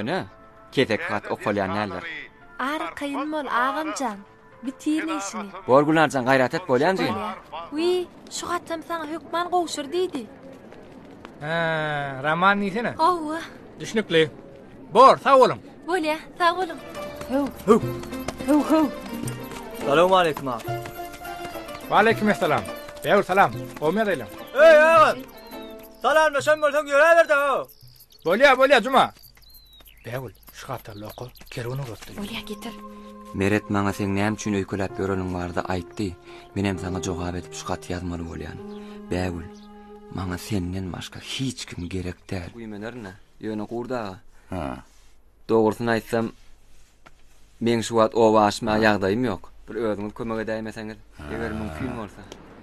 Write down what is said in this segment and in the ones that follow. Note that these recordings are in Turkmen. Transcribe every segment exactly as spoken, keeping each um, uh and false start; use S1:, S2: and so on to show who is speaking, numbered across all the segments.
S1: ne? Kesek kat okulyan neler?
S2: Ara kayın mol ağamcan. Bitirne işini.
S1: Borgularcan gayrat et bolyanjy.
S2: Wi, şu hatam sana hükman goşur diýdi.
S3: Ha, Rahman niýsene?
S2: Owa.
S3: Düşnükli. Bor, sağ olun.
S2: Bolya, sağ olun.
S3: Hu, hu. Hu, hu.
S4: Selamun aleyküm ağa.
S3: Wa aleykümselam. Beyur salam. Qowmya diýelim.
S4: Ey ağa. Salamlaşan bolsaň ýöräberde o.
S3: Bolya, bolya Juma. Beyul, şu hatarly oku, kerwany gotdy.
S2: Bolya getir.
S1: Meret maňa sen näme üçin öýkelep ýörelim bardy aýtdy. Menem sana jogap edip şu gat ýazmaly bolýan. Bägül, maňa senden başga hiç kim gerek däl. Güýmelerine, ýöne gurda.
S5: Ha.
S1: Dogrusyny aýtsam, men şu wagt o başma ýagdaýym ýok. Bir özüňiz kömek edäýmeseňiz, eger mümkin bolsa.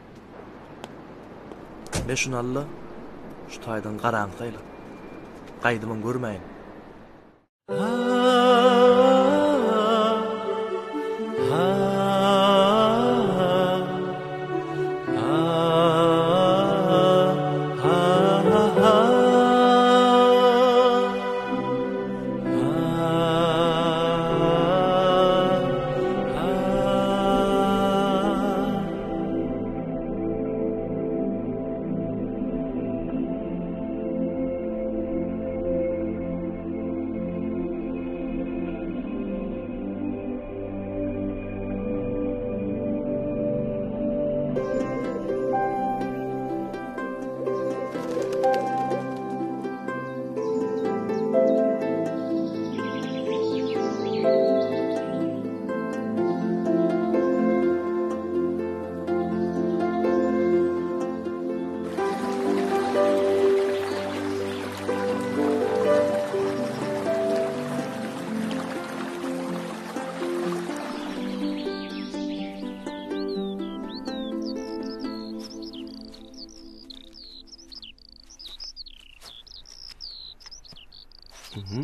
S4: Ben şunu alla, şu taýdan garaňsyla. Gaýdymyň görmeýin.
S1: Mhm.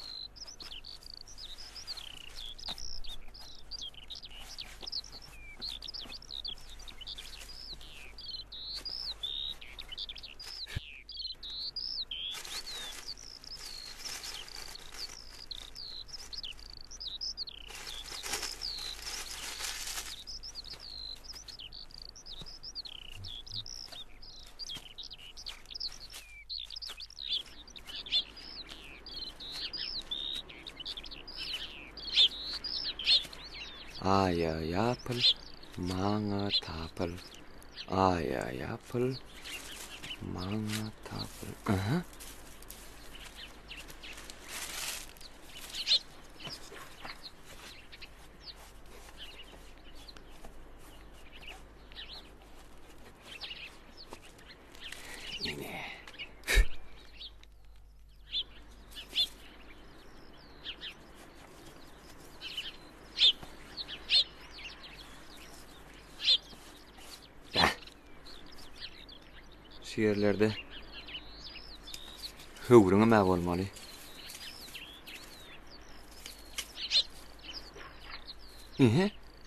S1: Aya yapıl, maňa tapıl. Aya yapıl, maňa tapıl. Aha. Yine. Şiirlerde hıvrına mə olmalı. Hı-hı.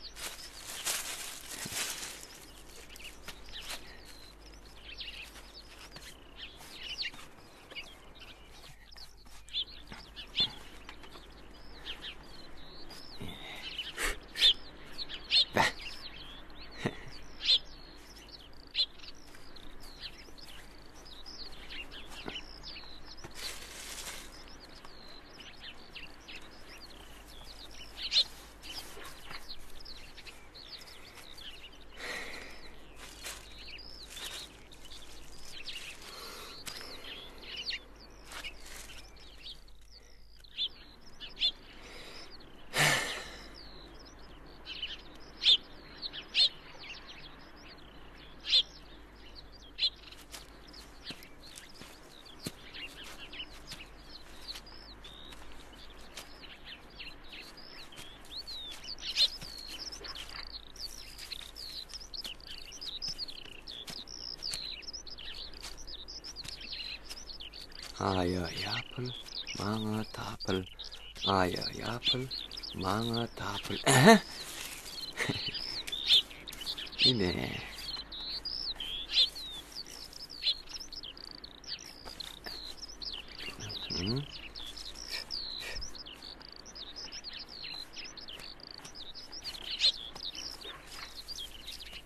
S1: Aya yapıl, maňa tapıl. Aya yapıl, maňa tapıl. Aha. Yine. Hı?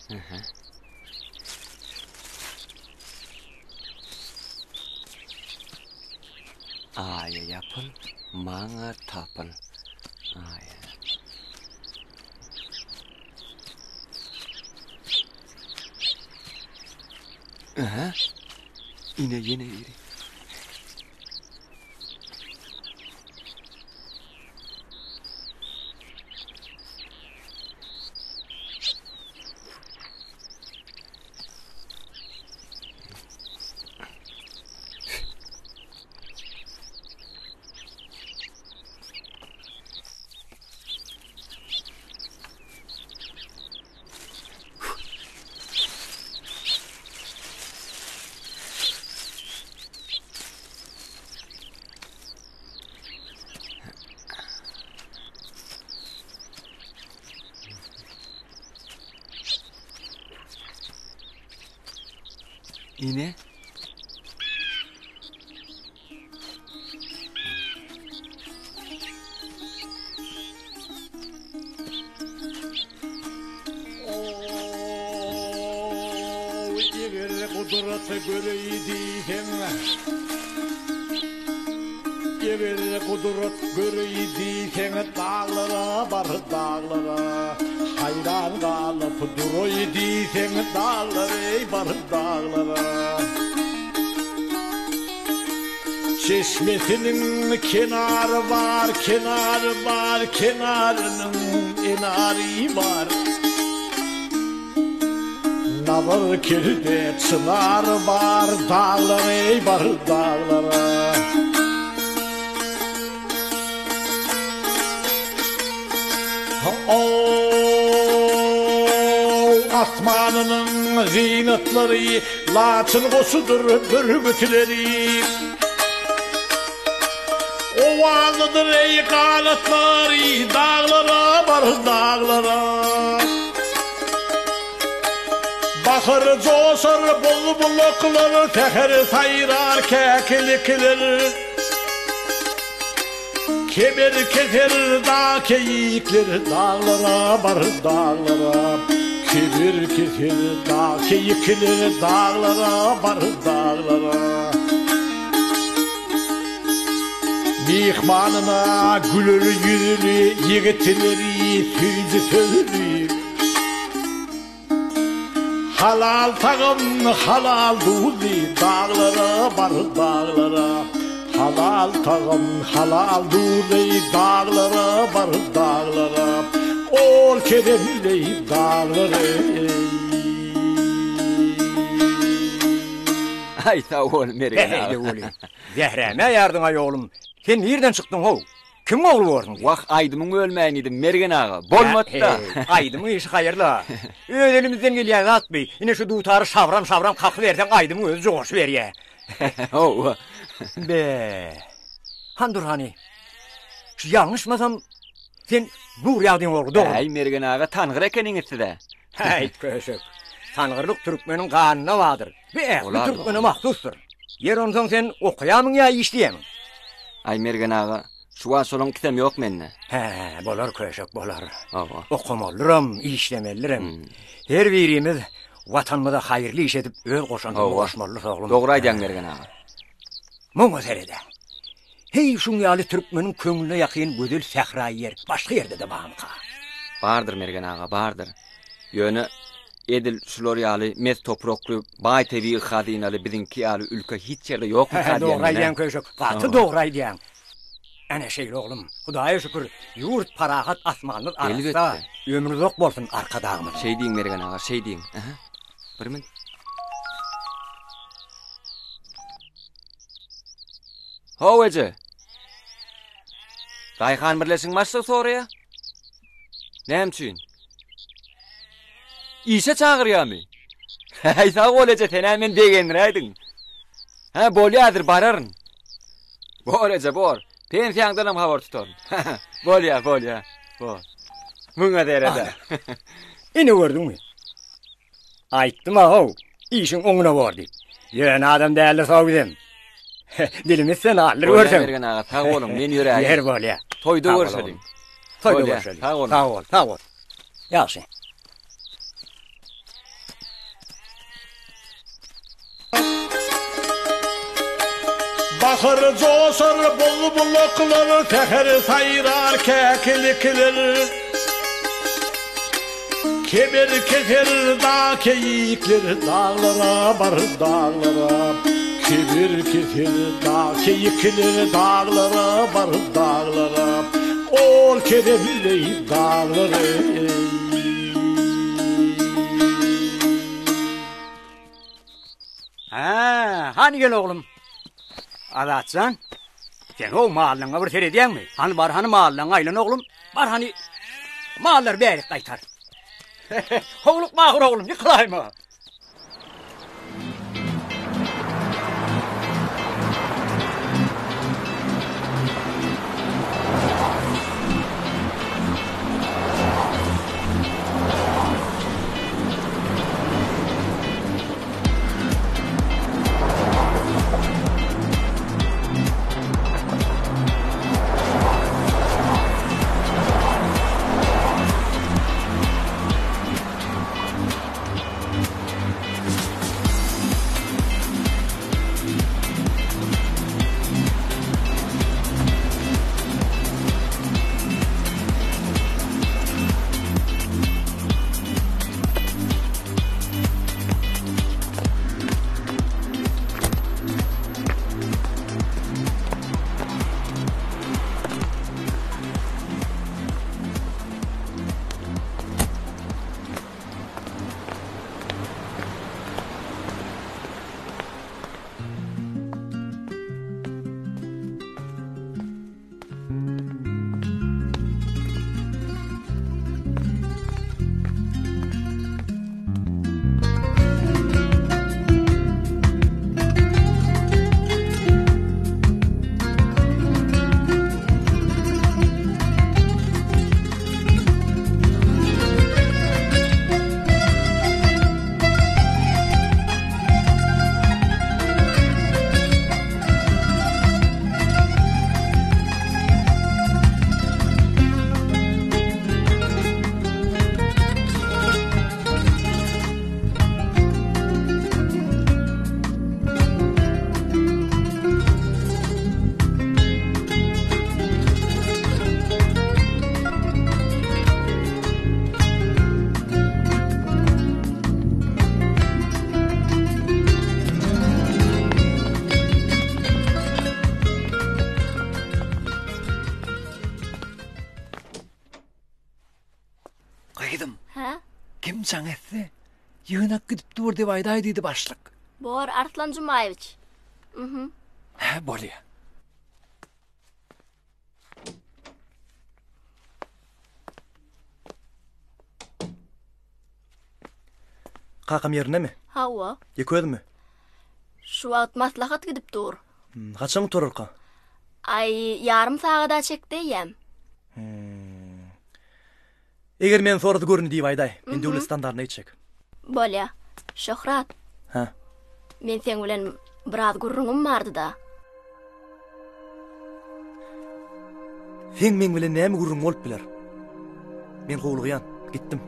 S1: Aya yapıl, maňa tapıl. Aya. Aha. Ine yine iri. Ine?
S5: Gelir kudreti göreydiğim Gelir kudret göreydiğim Dağlara bar dağlara Hayran kalıp duroydiğim Dağlara bar dağlara Çeşmesinin kenarı var, kenarı var Kenarının enarı var Nalır kirde çınar var dağlar ey var dağlara O asmanının zinetleri laçın kosudur bürgütleri Ovalıdır ey kanatları dağlara var dağlara Bakır coşar bol buluklar teher sayrar kekilikler Kemer keser dağ keyikler dağlara var dağlara Kemer keser dağ keyikler dağlara var dağlara Mihmanına gülür yüzlü yigitleri sözü söylür Halal tağım halal duli dağlara var dağlara Halal tağım halal duli dağlara var dağlara Ol keremli dağlara
S1: Ay sağ ol Mergen
S3: Hey
S1: ağa.
S3: oğlum. Zehreme yardın ay oğlum. Sen nereden çıktın ho? Kim oğlu vardın?
S1: Vah aydımın ölmeyin idim Mergen ağa. Bolmadı da.
S3: Aydımın işi hayırlı. Öyle elimizden gelen at bey. Yine şu dutarı savram savram kalkı versen aydımın özü coğuş ver ya.
S1: Oh.
S3: Be. Handur hani. Şu yanlışmasam sen nur yağdın oğlu doğru.
S1: Ay Mergen ağa tanğır ekeniniz de.
S3: Hey köşük. Tanrılık Türkmenin kanına vardır. Ve ehli
S1: Olar,
S3: Türkmene
S1: olar.
S3: mahsustur. Yer onsan sen okuyamın ya işleyemin.
S1: Ay Mergen ağa. Şu an solun kitem yok menne.
S3: He, bolar köşük bolar.
S1: Oh.
S3: Okumalırım, işlemelirim.
S1: Hmm.
S3: Her birimiz vatanımıza hayırlı iş edip öl koşantıma
S1: Ova.
S3: koşmalıyız oğlum.
S1: Doğru aydan Mergen ağa.
S3: Bu meselede. Hey şun yali Türkmenin köngülüne yakın güdül fəxrayı yer. Başka yerde de bağımka.
S1: Bardır Mergen ağa, bardır. Yönü Edil Şloryalı, Mes Topraklı, Bay Tevi Xadinalı, bizimki yalı ülke hiç yerde yok mu
S3: He, doğru aydan
S1: Xadinalı?
S3: köşük. Katı
S1: Ova.
S3: doğru aydan. Ana şeyli oğlum. Hudaya şükür yurt parahat asmanlık arasında
S1: Elbette.
S3: ömrü yok bolsun arka dağımız.
S1: Şey deyin Mergen ağa, şey deyin. Aha. Bir min. Hovacı. Dayhan birleşin başsa soruya. Nemçin? İşe çağırıyor mu? Hay sağ olaca sen hemen degenir aydın. Ha bolyadır bararın. Boraca bor. Pensiyandanım havar tutarım. Bolya bolya. Bol. Muna derede.
S3: İni gördün mü? Ayttım ha ho. İşin onuna vardı. Yön adam değerli sağ gidem. Dilimiz sen alır
S1: Bolya
S3: görsem.
S1: Mergen ağa, sağ olun men yüreğim.
S3: Yer bolya.
S1: Toyda
S3: Sağ ol
S1: görüşelim.
S3: oğlum. Toyda
S1: Bolya,
S3: görüşelim.
S1: sağ olun.
S3: Sağ ol, sağ ol. Yaxşı.
S5: Bakır coşar bulbuluklar, teher sayrar kekilikler. Kemir keser dağ keyikler, dağlara bar dağlara. Kemir keser dağ keyikler, dağlara bar dağlara. Ol keremley dağları.
S3: Ha, hani gel oğlum? Alatsan, sen o mahallına bir terediyen mi? Hani var hani mahallına aylan oğlum? Var hani mahallar beylik kaytar. Oğluk mahur oğlum, yıkılayım ha.
S6: Kaydım.
S2: Ha?
S6: Kim can etse? Yığınak gidip dur dep aýdaýdy başlyk.
S2: Bor Arslan Jumaýewiç. Mhm.
S6: Ha, bolýa.
S4: Kakam yerine mi?
S2: Hawa.
S4: Yeköz mü?
S2: Şu wagt maslahat gidip dur.
S4: Hmm, kaçan tururka?
S2: Ay, yarım saada çekdeyem.
S4: Eger men sordy görüni diýip aýdaý, men döwlet standardyna ýetjek.
S2: Bolýa. Şöhrat.
S4: Ha.
S2: Men sen bilen biraz gurrunum bardy da.
S4: Sen men bilen näme gurrun bolup biler? Men gowulgyan, gitdim.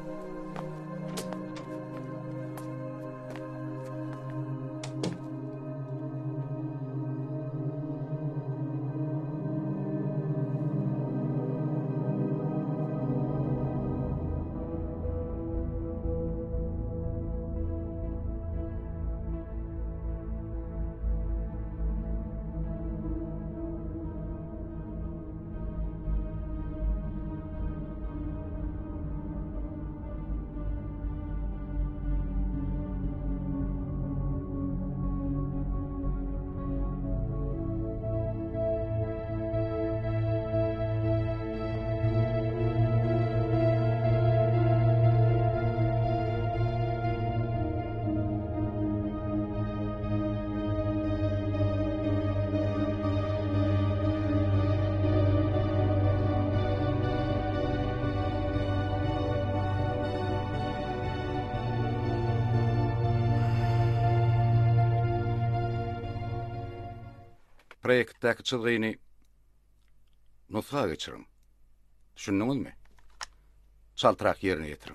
S7: Projektdäki çyzygyny nusga geçiriň. Düşündiňizmi? Çaltyrak ýerine ýetiriň.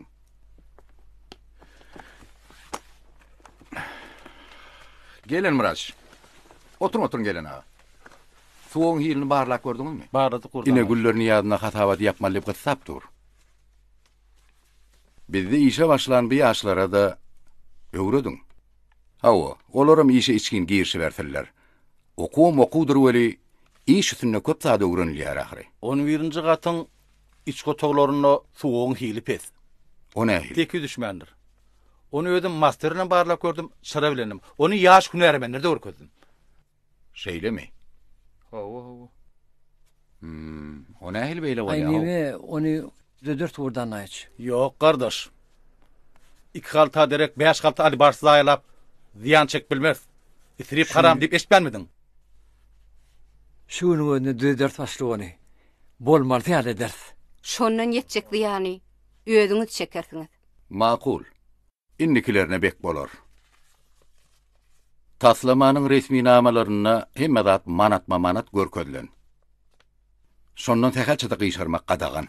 S7: Gelen Miraç. Oturun oturun gelin ağa. Suwuň hilini barlap gördüňizmi?
S5: Barladyk gurdan.
S7: Ine güllerini ýadyna hatawa diýapmalyp gysap dur. Bizde işe başlan bir yaşlara da öwredin. Hawa, olaram işe içkin girişi bertirler. Okuwam okudur weli iş üstünde köp saat öwrenilýär ahry.
S5: on birinji gatyň içki toglaryna suwuň hili pes.
S7: O nähil?
S5: Teki düşmendir. Onu ödüm masterine barlap gördüm, şara bilenim. Onu yaş hünermenlerde görkezdim.
S7: Şeýle mi?
S5: Hawa hawa.
S7: Hmm, o nähil beýle bolýar?
S6: Ayneme onu dört vurdan aç.
S5: Yok kardeş. İki halta derek beş halta Ali Barsız ayalap ziyan çek bilmez. İsrip haram deyip eşitmenmidin?
S6: Şunu onu dört başlı onu. Bolmar tiyale ders.
S8: Şondan yetecekli yani. Ödüňiz çekersiňiz.
S7: Makul. Innikilerine bek bolar. Taslamanyň resmi namalaryna hemme zat manatma manat görkezlen. Şondan tähäçe de gyşarmak gadagan.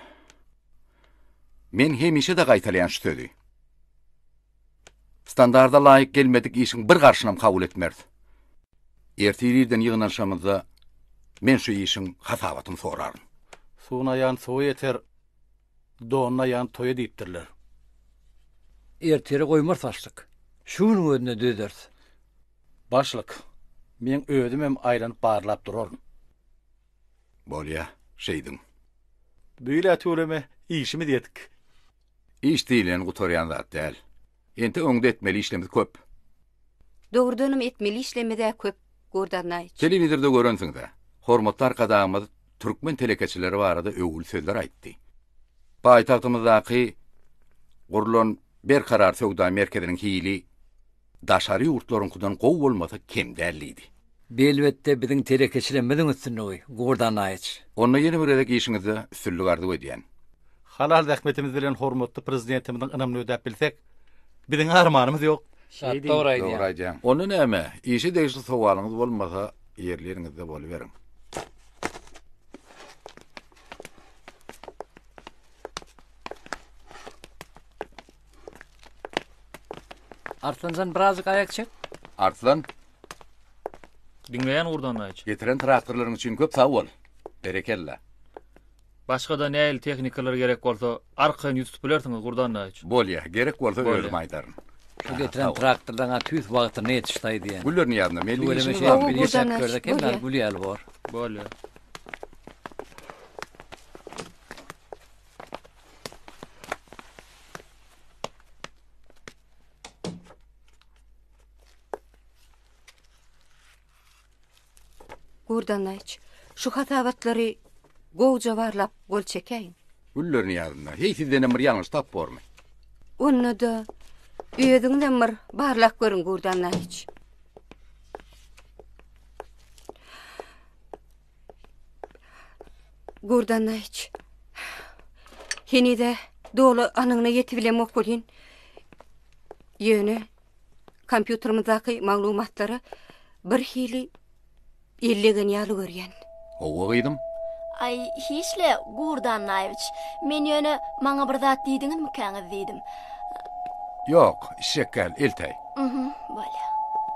S7: Men hemişe de gaýtalýan şu sözi. Standarda laýyk gelmedik işin bir garşynam kabul etmerdi. Ertiriden ýygnanşamyzda men şu işin hasabatyny sorarym.
S5: Suwuna ýan suw yeter. Doğuna yan toya diýipdirler.
S6: Ertere goýmar taşlyk. Şunu önüne dödert.
S5: Başlyk. Men ödüm hem aýlanyp barlap durarym.
S7: Bolýa, şeýdim.
S5: Büýle töwreme işimi diýedik.
S7: İş diýilen gutarýan zat däl. Ente öňde etmeli işlemi köp.
S8: Dogrudanım etmeli işlemede köp gurdanay.
S7: Telewizorda görensiň de. Hormatly arkadaşymyz türkmen telekeçileri barada öwül sözler aýtdy. Paýtagtymyzdaky gurulan berkarar sowda merkeziniň hili daşary ýurtlaryňdan gow bolmasa kim dälidi.
S6: Belbette biziň telekeçilemediň üstüne goý. Gurdan aç.
S7: Onda ýene bir edek işiňizde üstünlük ardy edýän.
S5: Halal rahmetimiz bilen hormatly prezidentimiziň ynamly ödäp bilsek, biziň armanymyz ýok.
S6: Doğru aýdýan.
S7: Doğru aýdýan. Onu näme? Işi degişli sowalyňyz bolmasa ýerleriňizde boluverin.
S6: Artlanjan birazcık ayak çek.
S7: Artlan,
S9: Dinleyen urdan aç.
S7: getiren traktorlaryň üçin köp sag bol. Berekella.
S9: Başga da näil teknikalar gerek bolsa arkaň ýüzüp bilersiňiz urdan aç.
S7: Bolýa, gerek bolsa
S9: Bolýa.
S7: öýdüm aýdaryn.
S6: Şu getiren traktordan a tüz wagtyny ýetişdi diýen.
S7: Güllerini ýadyna
S6: Bu
S7: melli
S6: eleme
S7: işiniz
S6: şey
S7: barmy?
S6: bir
S8: Gurdan
S6: ýeşap
S8: aç,
S6: görde
S8: bolýa.
S6: kimler gülýäl bar.
S9: Bolýa.
S8: Gurdanay. Şu hatawatlary gowja barlap gol çekeýin.
S7: Güllerini ýadyna. Hey sizden bir ýalňyş tap bormy?
S8: Onu da ödüňden bir barlap görün Gurdanay. Gurdanay. Heni de dolu anyňa ýetip bilemek bolýan. Ýöne kompýuterymyzdaky maglumatlary bir hili ellegen ýaly görýän.
S7: Owa gyýdym.
S2: Ay hiçle Gurdan Nayvich. Men ýöne maňa bir zat diýdiňizmi käňiz diýdim.
S7: Ýok, şekkel, eltäý.
S2: Mhm, bolýa.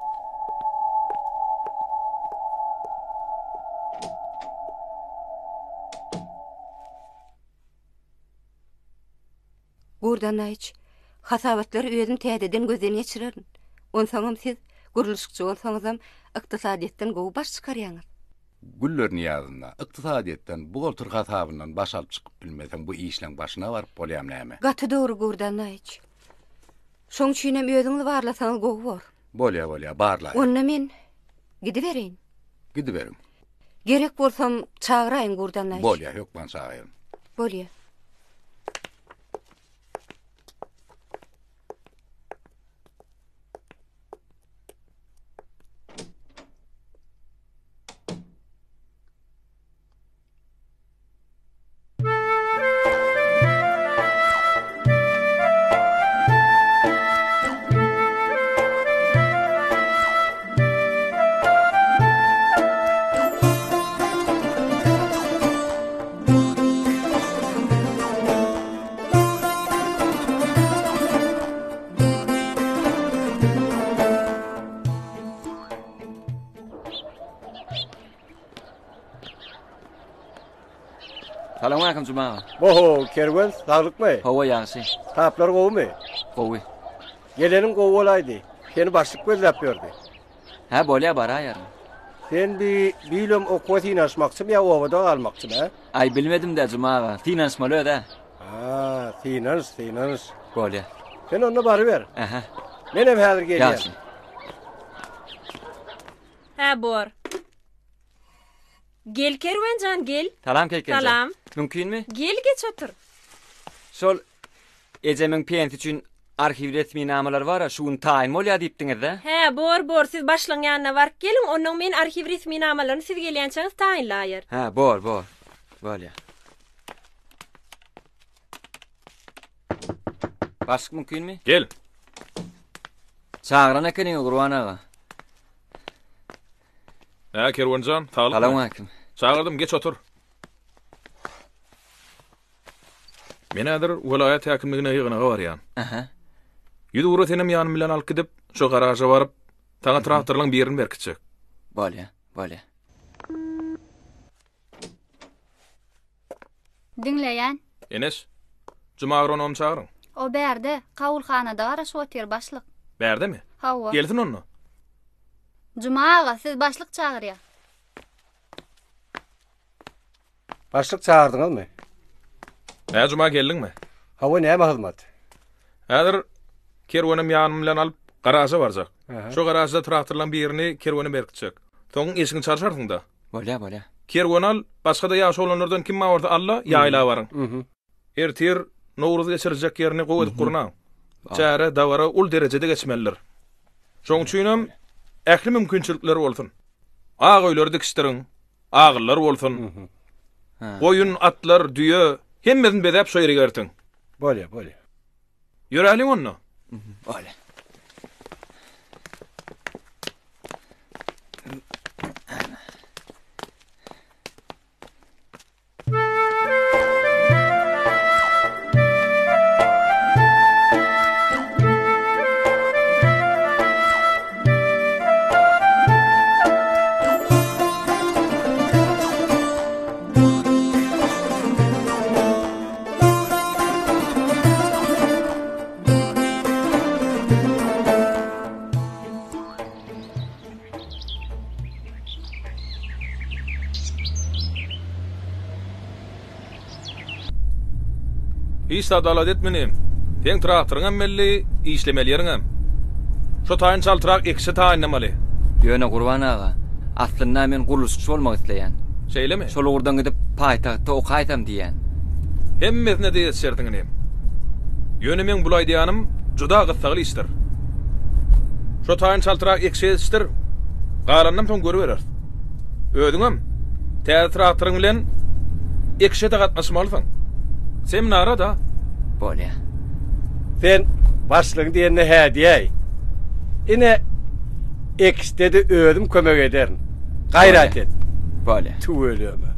S8: Gurdanay. Hasabatlary özüm täzeden gözden geçirerin. Onsoňam siz guruluşçy bolsaňyzam ykdysadyetden gowy baş çykarýaňyz.
S7: Güllerini ýadyna. Ykdysadyetden bu goltur hasabynyň baş alyp çykyp bilmeseň bu işleň başyna baryp bolýam näme?
S8: Gaty dogry Gurdanay. Şoň üçin hem özüňiz barlasaňyz gowy bor.
S7: Bolýa, bolýa, barla.
S8: Onda men gidiberin.
S7: Gidiberim.
S8: Gerek bolsam çağıraýyn Gurdanay.
S7: Bolýa, ýok ban çağırym.
S8: Bolýa.
S1: Salamalekum Cuma.
S10: Oho, kerwen sağlık mı?
S1: Hava yaxşı.
S10: Taplar gowu mu?
S1: Gowy.
S10: Gelenin gowu olaydı. Seni başlık gözlep gördü.
S1: Ha, bolya bar ayar.
S10: Sen bir bilom okuwa finansmakçı ya ovada almakçı ha?
S1: Ay bilmedim de Cuma. Finansmalı öde.
S10: Ha, finans, finans.
S1: Bolya.
S10: Sen onu bari ver.
S1: Aha.
S10: Menem hazır gelýär.
S1: Yaxşı.
S11: Ha, bor. Gel Kerwencan gel.
S1: Salam kelkencan.
S11: Salam.
S1: Mümkinmi?
S11: Gel geç otur.
S1: Şol Ejemin pent üçün arxiv resmi namalar var, şuun tayin bolya diýipdiňiz da.
S11: Ha, bor bor siz başlaň ýanyna baryp gelin, onuň men arxiv resmi namalaryny siz gelýänçiňiz taýinlaýar.
S1: Ha, bor, bor. Bolya. Başyk mümkinmi?
S12: Gel.
S1: Çağıran ekeniň Gurban aga.
S12: Ha, Kerwencan, sağlyk.
S1: Salam alaykum.
S12: Çağırdım, geç otur. Men häzir welaýat häkimligine ýygyna barýan.
S1: Aha.
S12: Ýüdi uro tenem ýanym bilen alyp gidip, şo garaja baryp, taňa traktorlaryň birini berkitjek.
S1: Bolya, bolya.
S13: Dinleýän.
S12: Enes, Juma agronom çağırın.
S13: O berde, kawulhanada garaş otyr başlyk.
S12: Berdemi?
S13: Hawa.
S12: Gelsin onu.
S13: Juma aga, siz başlyk çağırýar.
S10: Başlyk çağırdyňyzmy?
S12: Ha, Juma geldingmi?
S10: Hawa näme hyzmat?
S12: Häzir kerwenim ýanym bilen alyp garaja barjak. Şo garajda traktorlaryň birini kerwene berkitjek. Soň eşigini çarşarsyň da.
S1: Bolya, bolya.
S12: Kerwen al, başga da ýaşy olanlardan kim mawarda alla ýaýla baryň.
S10: Mhm.
S12: Ertir Nowruz geçirjek ýerini gowy edip gurna. Çara dawara ul derejede geçmeliler. Şoň üçin ähli mümkinçilikleri bolsun. Ag öýleri dikişdiriň, agyllar bolsun. Goýun, atlar, düýe hemmesini bedäp şo ýere gertiň.
S10: Bolya, bolya.
S12: Ýöräliň onu.
S1: Bolya.
S12: Hiç adalet etmenim. Teň traktoryň melli işlemeliýäriňem. Şo taýyn çaltyrak ikisi taýynlamaly.
S1: Ýöne Gurban aga. Aslynda men guruluşçy bolmak isleýän.
S12: Şeýlemi?
S1: Şol urdan gidip paýtagtda okaýsam diýän.
S12: Hemmesine de ýetişerdiňem. Ýöne men bulaý diýanym juda gysgaly işdir. Şo taýyn çaltyrak ikisi işdir. Garanyň soň görüp berer. Ödüňem täze traktoryň bilen ikisi de gatnaşmalysyň. Sen nara da?
S1: Bolya.
S10: Sen başlyň diýende hä diýäй. Ine ekste de ödüm kömek ederin. Gayrat et.
S1: Bolya.
S10: Tu ölüme.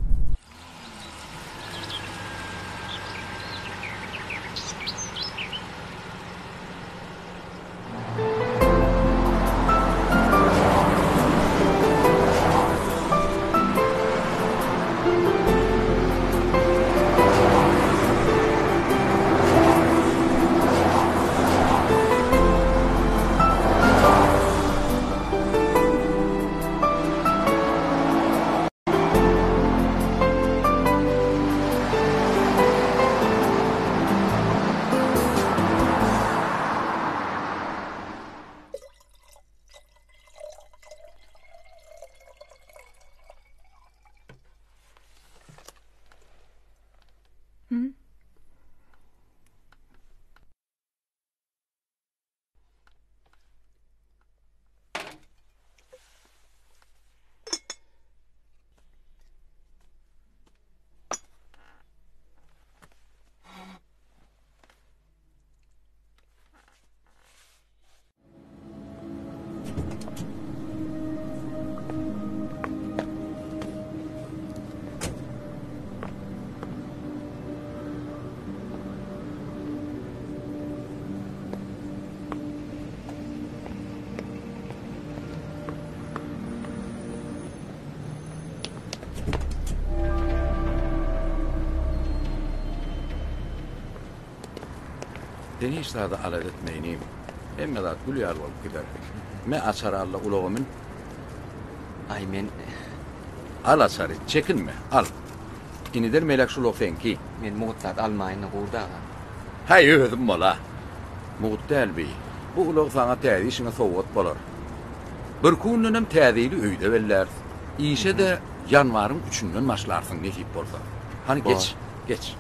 S7: Seni hiç daha da alet etmeyiniyim. Emme da gül yar olup gider. Me açar alla ulağımın.
S1: Ay men
S7: Al açarı, çekinme, al. İnider melek şuluk senki.
S1: men muğutlat almayını gurdaga.
S7: Hay özüm bola. Muğut del bi. Bu ulaq sana täze işine sowgat bolar. Bir kunnem täzeili öýde beller. İşe de yanvarın üçünden başlarsın nesip bolsa. Hani geç, geç.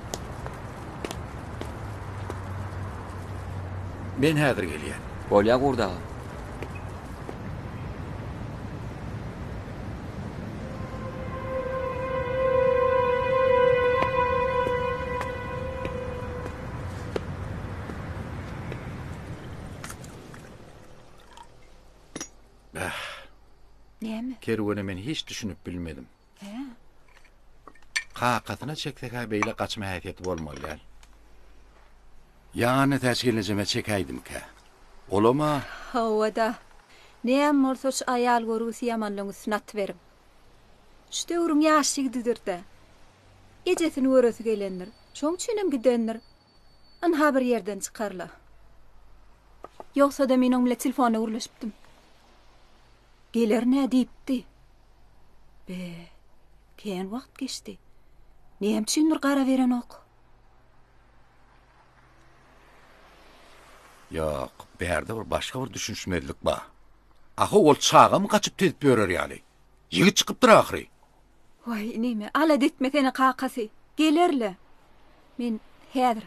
S7: Ben häzir gelýän.
S1: Bolýa gurdaga.
S8: Näme?
S7: Kerwene men hiç düşünüp bilmedim.
S8: He.
S7: Qaqatyna çeksek ha beýle gaçma häsiýeti bolmaly. Ýany täşkileceme çekaydım-ka. Olama?
S8: Hawada. Näme bolsa ayal görüsi ýamanlygy sunat berim. Şde urun ýaşygydyr-da. Ejesini görüsi gelenler. Şoň üçinem gidenler. An ha bir ýerden çykarla. Ýoksa da men oňla telefona urlaşypdym. Geler ne diýipdi? Be, keň wagt geçdi. Näme üçindir gara beren ok?
S7: Ýok, berde bir başga bir düşünşmezlik bar. Aha ol çağam gaçyp tezip berer ýaly. Ýigit çykypdyr ahry.
S8: Vay näme, ala detmesene qaqasy. Gelerle. Men häzir.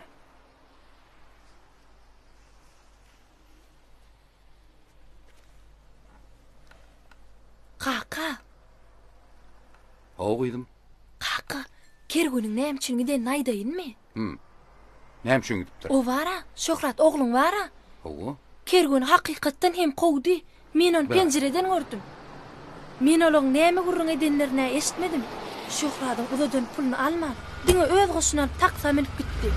S2: Qaqa.
S7: Oğuydum.
S2: Qaqa, Kergünün näme üçin giden naýdaýynmy?
S7: Hmm. Näme üçin gidipdir?
S2: O wara, Şöhrat ogluň wara.
S7: Oğu?
S2: Kergün hakykatdan hem gowdy. Men onu penjereden gördüm. Men olaň näme gurrun edenlerine eşitmedim. Şöhratyň uzadan pulunu almap, diňe öz goşunan taksa menip gitdi.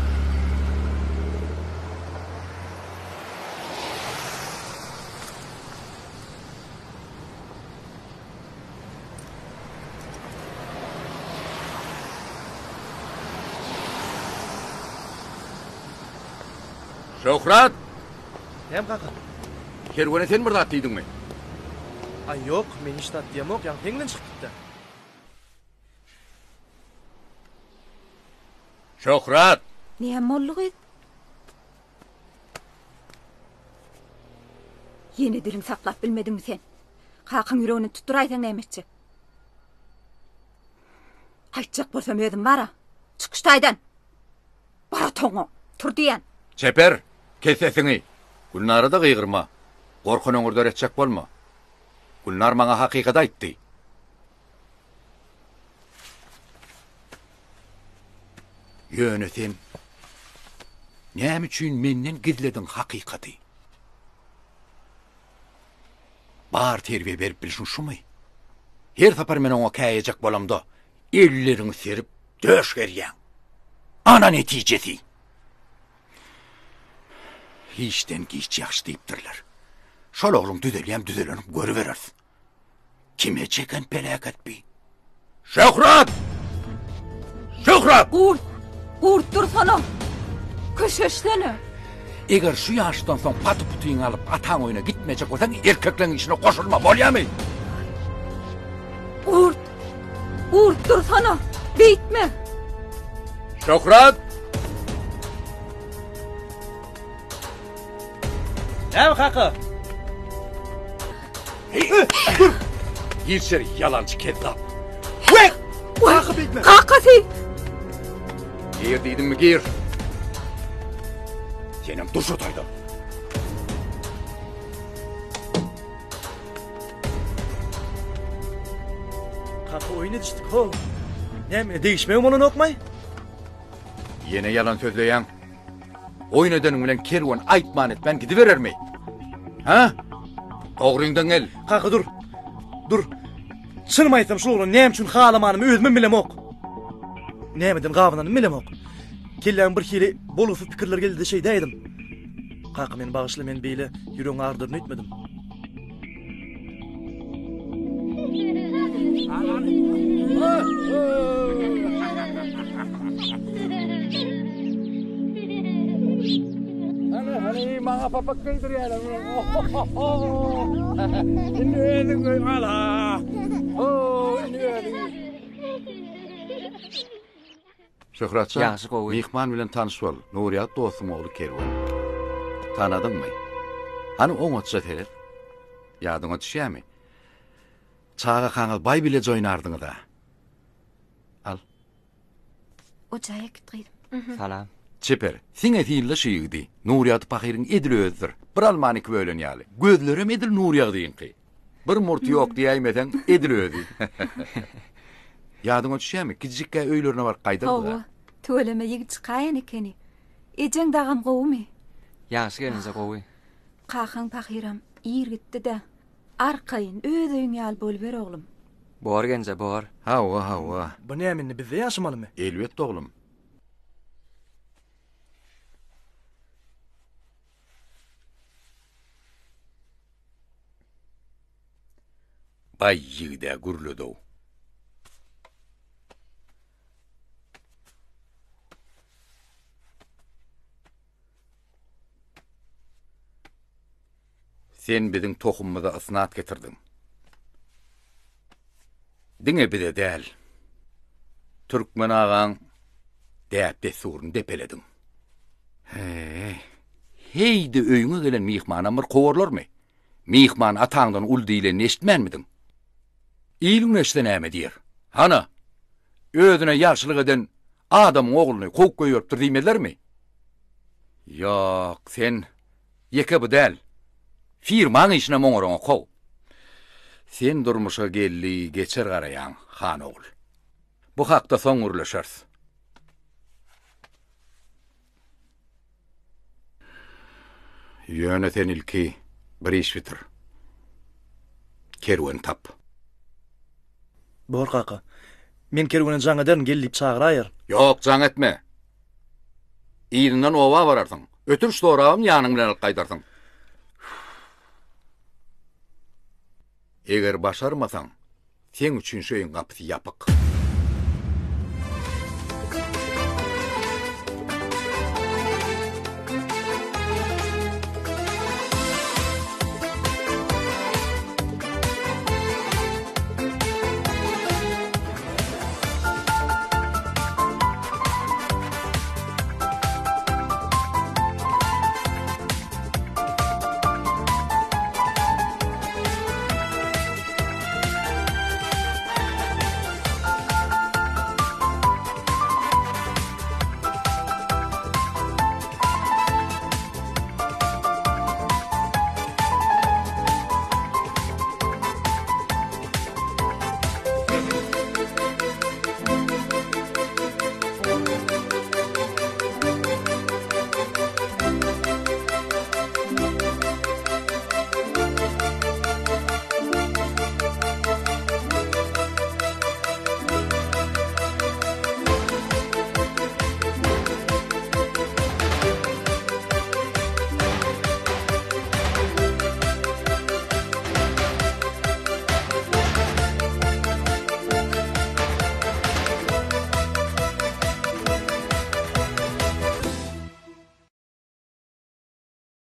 S7: Şöhrat!
S4: Näme kaka?
S7: Kerwene sen bir zat diýdiňmi?
S4: Ay ýok, men hiç tat diýemok, ýa peňden çykypdy.
S7: Şöhrat!
S8: Näme boldy? Ýene dilim saklap bilmedimmi sen? Qaqaň ýüregini tuturaýsaň nämetçi? Haýtjak bolsam özüm bara. Çykyştaýdan. Bara toňa, tur diýen.
S7: Çeper, kes sesini. Gülnarı da gıygırma. Korkun öňürde etjek bolma. Gülnar maňa hakykat aýtdy. Ýöne sen näme üçin menden gizledin hakykaty? Bar terbiýe berip bilşin şumy? Her sapar men oňa käýejek bolamda ellerini serip döş gerýän. Ana netijesi. Hiçten hiç yaxşı deyipdirler. Şol oğlum düzelýän düzelenip görüberers. Kime çeken pelakat bi? Şöhrat! Şöhrat!
S8: Gur! Gur dursana! Köşeşlene!
S7: Eger şu yaştan soň paty putyňy alyp ataň oýuna gitmejek bolsaň erkeklerin işine koşulma bolýarmy?
S8: Gur! Gur dursana! Beýtme!
S7: Şöhrat!
S4: Näme kaka?
S7: Dur! Gir içeri yalancı kezzap.
S4: Wek! Kaka beýtme.
S8: Kakasy!
S7: Gir diýdim mi gir? Senem dur şu taýda.
S4: Kaka oýuna düşdik ho. Näme değişmeýän bolan okmay?
S7: Yine yalan sözleýän. Oýun edenim bilen Kerwen aýtman etmen gidiberermi? Ha? Ogryňdan gel.
S4: Kaka dur. Dur. Şunumy aýtsam şol bolan näme üçin halamanym özüm bilemok. Nämeden gabynyny bilemok. Kellen bir hili bolusu pikirler geldi de şey deýdim. Kaka meni bagyşla, men beýle ýüregiň agdyryny etmedim.
S10: Hani mağa papak kıydırıyalım. İnni ödün koy ala. Oo, inni ödün.
S7: Şöhratça,
S1: Yaxşı gowy.
S7: mihman bilen tanış bol. Nuriyat dostum oğlu Kerwan. Tanadın mı? Hani on otsa terer? Yadıňa düşýärmi? Çağa kaňal bay bile joýnardyň da. Al.
S8: O jaya gitdim.
S1: Salam.
S7: Çeper, siňe fiýilli şeýdi. Nuriyat pakyryň edil özür. Bir almanyk bölen ýaly. Gözlerim edil Nuriyat diýinki. Bir murty ýok diýmeden edil özi. Yadyňa düşýärmi? Gijikkä öýlerine bar gaýdyrdy.
S8: Hawa, tööleme ýigit çykaýan ekeni. Ejeň dagam gowmy?
S1: Ýaşy gelinse gowy.
S8: Qahan pakyram ýer gitdi de. Arkaýyn öýdüň ýal bol ber oglum.
S1: Bor genje bor.
S7: Hawa, hawa.
S4: Bu nämenni bizde ýaşamalymy?
S7: Elbetde oglum. Bay ýigide gurludow. Sen biziň tohumymyza ysnat getirdiň. Diňe bide däl. Türkmen agaň däpde surun depelediň. He. Heýdi öýüňe gelen mihmana bir gowarlarmy? Mihman ataňdan ul diýlen eşitmänmidiň? İýlüň eşden näme diýer? Hana? Özüne ýaşlyk eden adamyň ogluny kok goýupdyr diýmedilermi? Ýok, sen ýeke bu däl. Firmaň işine moňoraňa kow. Sen durmuşa gelli geçer garayan han oğul. Bu hakda soň urlaşars. Yöneten ilki bir iş bitir. Kerwen tap.
S4: Bor kaka. Men kerwenen jaňadan gelip çagyraýar.
S7: Ýok, jaň etme. Ýerinden owa bararsyň. Ötür sorabym ýanyň bilen gaýdarsyň. Eger başarmasaň, sen üçin şeýin gapysy ýapyk.